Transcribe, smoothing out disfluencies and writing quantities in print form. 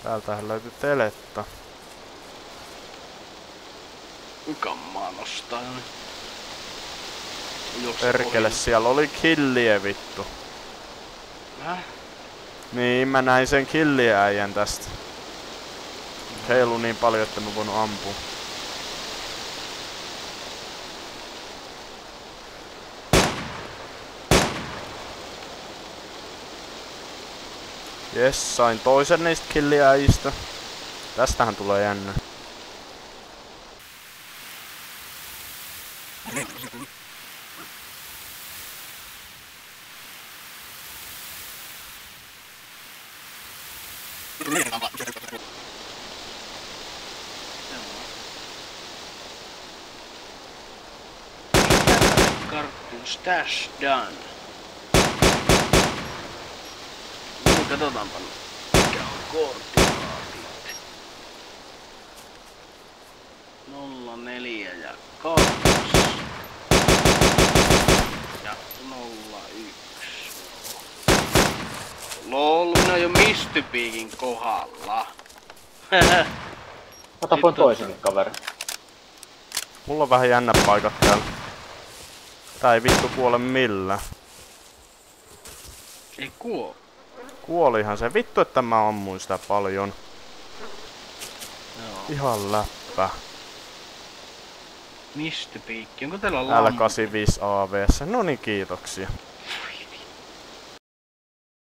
Täältähän löytyy teletta. Kammaa nostaa. Perkele, siellä oli killiä vittu. Niin, mä näin sen killiäijän tästä. Heilu niin paljon, että mä voinut ampua. Jes, sain toisen niistä killiäijistä. Tästähän tulee jännä. Cartoon stash done. Katsotaanpa mikä on koordinaatit. 04 ja 2 ja 01. Lol, minä oon jo Mistypiikin kohdalla. Mä tapoin toisenkin kaveri. Mulla on vähän jännä paikat täällä. Tää ei vittu kuole millään. Ei kuole. Kuolihan se vittu, että mä ammuin sitä paljon. Joo. Ihan läppä. Mistypiikki, onko teillä lampu? L85 AVS. No niin, kiitoksia.